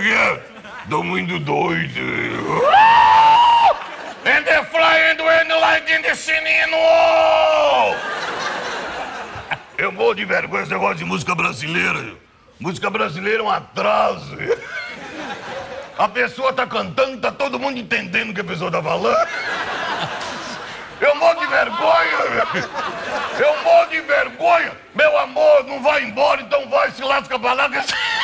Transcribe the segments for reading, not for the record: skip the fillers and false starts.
aqui? Tô muito doido. And the flying and like in the sinino! Eu morro de vergonha esse negócio de música brasileira. Música brasileira é um atraso. A pessoa tá cantando, tá todo mundo entendendo o que a pessoa tá falando. Eu morro de vergonha. Eu morro de vergonha. Meu amor, não vai embora, então vai, se lasca pra lá.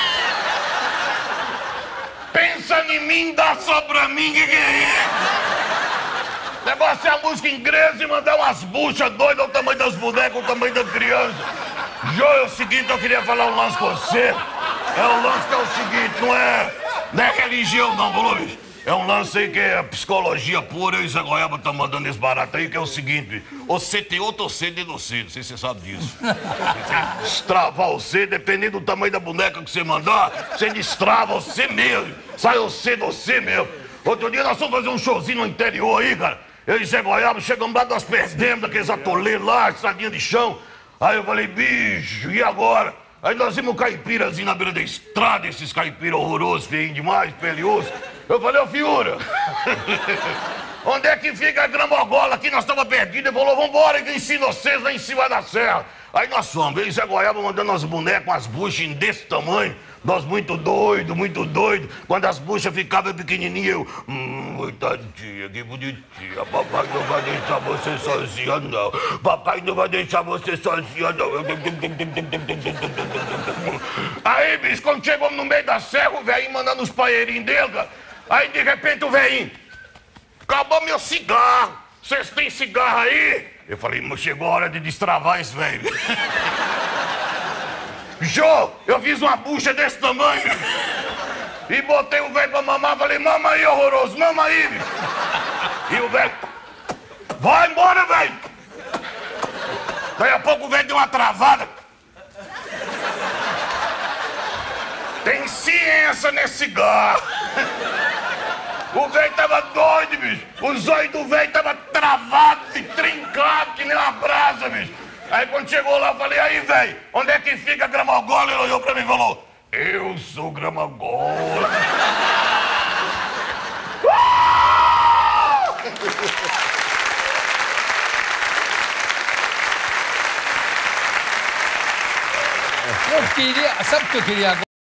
Pensa em mim, dá só pra mim, que é isso? O negócio é a música inglesa e mandar umas buchas doidas ao tamanho das bonecas, ao tamanho da criança. Jô, é o seguinte, eu queria falar um lance com você. É um lance que é o seguinte, não é religião não, falou, bicho? É um lance aí que é psicologia pura, e o Zé Goiaba tá mandando esse barato aí, que é o seguinte, bicho. Você tem outro C dentro do C, não sei se você sabe disso. Você destravar o C, dependendo do tamanho da boneca que você mandar, você destrava o C mesmo. Sai o C do C mesmo. Outro dia nós fomos fazer um showzinho no interior aí, cara. Eu e Zé Goiaba chegamos lá, nós perdemos daqueles atoleiros lá, estradinha de chão. Aí eu falei, bicho, e agora? Aí nós vimos um caipirazinho na beira da estrada, esses caipiras horrorosos, feinhos demais, peliosos. Eu falei, ô Fiura, onde é que fica a gramogola aqui? Nós estamos perdidos. Ele falou, vambora, que eu ensino vocês lá em cima da serra. Aí nós fomos, eu e Zé Goiaba mandando umas bonecas, umas buchas desse tamanho. Nós muito doido, muito doido. Quando as buchas ficavam pequenininhas, eu... tadinha, que bonitinha. Papai não vai deixar você sozinha, não. Papai não vai deixar você sozinha, não. Aí, bicho, quando chegamos no meio da serra, o velhinho mandando os paeirinhos dele, cara. Aí, de repente, o velhinho... Acabou meu cigarro. Vocês têm cigarro aí? Eu falei, mas chegou a hora de destravar esse velho. Jô, eu fiz uma bucha desse tamanho e botei o velho pra mamar, falei, mama aí, horroroso, mama aí, bicho. E o velho, vai embora, velho. Daí a pouco o velho deu uma travada. Tem ciência nesse cigarro. O velho tava doido, bicho. Os olhos do velho tava travados e trincados que nem uma brasa, bicho. Aí quando chegou lá, eu falei, aí, velho, onde é que fica a gramogola? Ele olhou pra mim e falou, eu sou gramogola. Eu queria, sabe o que eu queria agora?